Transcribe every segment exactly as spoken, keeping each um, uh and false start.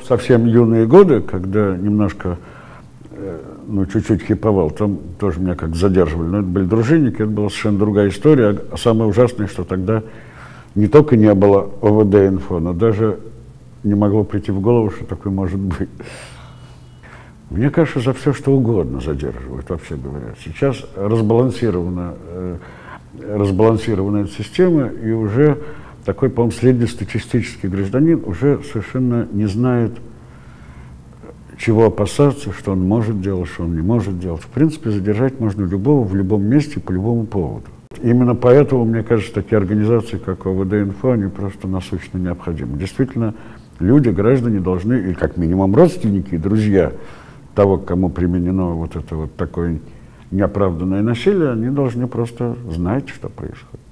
совсем юные годы, когда немножко, ну, чуть-чуть хиповал, там тоже меня как задерживали. Но это были дружинники, это была совершенно другая история. А самое ужасное, что тогда не только не было ОВД-инфо, но даже не могло прийти в голову, что такое может быть. Мне кажется, за все что угодно задерживают, вообще говоря. Сейчас разбалансирована, э, разбалансирована эта система, и уже такой, по-моему, среднестатистический гражданин уже совершенно не знает, чего опасаться, что он может делать, что он не может делать. В принципе, задержать можно любого в любом месте по любому поводу. Именно поэтому, мне кажется, такие организации, как ОВД-инфо, они просто насущно необходимы. Действительно, люди, граждане должны, или как минимум родственники и друзья того, к кому применено вот это вот такое неоправданное насилие, они должны просто знать, что происходит.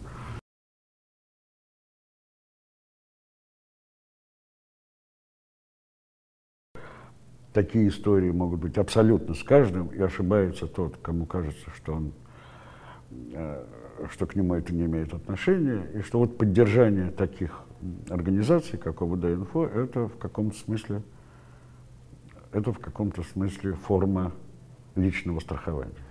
Такие истории могут быть абсолютно с каждым, и ошибается тот, кому кажется, что он, что к нему это не имеет отношения, и что вот поддержание таких организаций, как ОВД-инфо, это в каком-то смысле, это в каком-то смысле форма личного страхования.